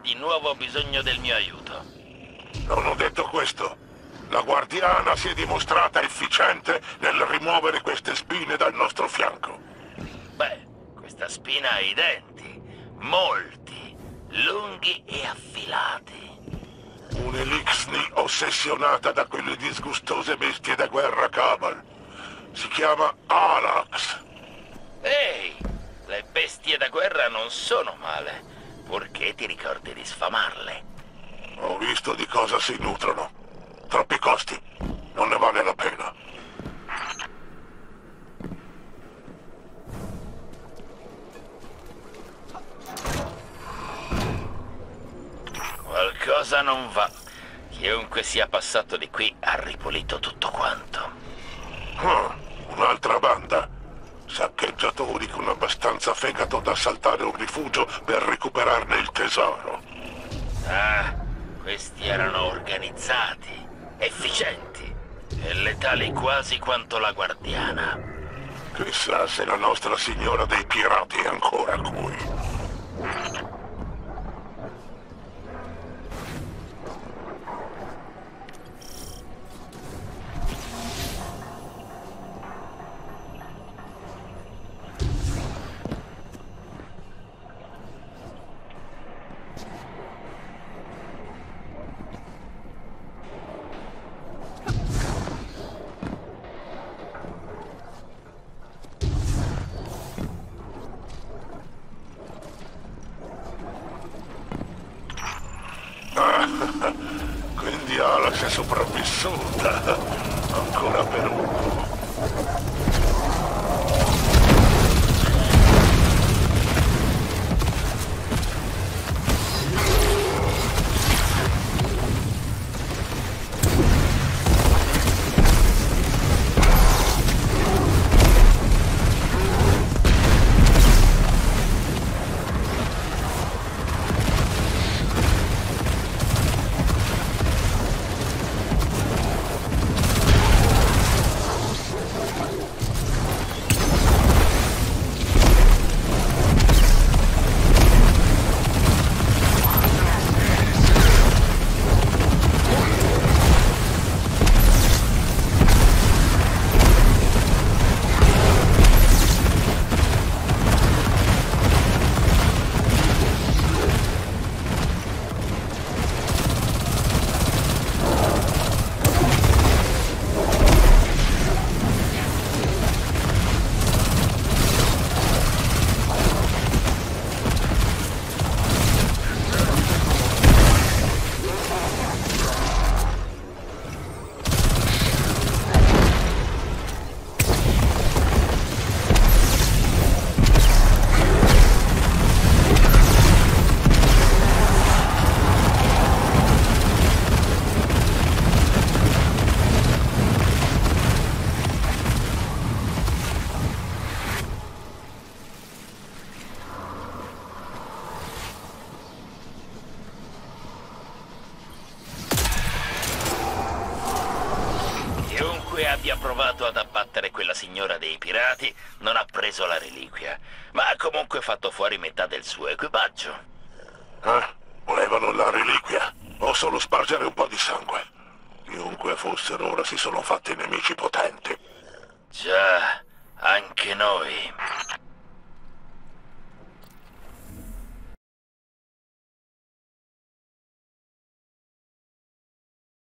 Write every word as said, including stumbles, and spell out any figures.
di nuovo bisogno del mio aiuto. Non ho detto questo. La guardiana si è dimostrata efficiente nel rimuovere queste spine dal nostro fianco. Beh, questa spina ha i denti, molti, lunghi e affilati. Un'Elixni ossessionata da quelle disgustose bestie da guerra Cabal. Si chiama Alax. Ehi, le bestie da guerra non sono male, purché ti ricordi di sfamarle. Ho visto di cosa si nutrono. Troppi costi. Non ne vale la pena. Qualcosa non va. Chiunque sia passato di qui ha ripulito tutto quanto. Ah, un'altra banda. Saccheggiatori con abbastanza fegato da assaltare un rifugio per recuperarne il tesoro. Ah, questi erano organizzati, efficienti e letali quasi quanto la guardiana. Chissà se la nostra signora dei pirati è ancora qui. Quindi Alax è sopravvissuta. Ancora per un po'. Abbia provato ad abbattere quella signora dei pirati, non ha preso la reliquia, ma ha comunque fatto fuori metà del suo equipaggio. Eh? Volevano la reliquia? O solo spargere un po' di sangue? Chiunque fossero, ora si sono fatti nemici potenti. Già, anche noi.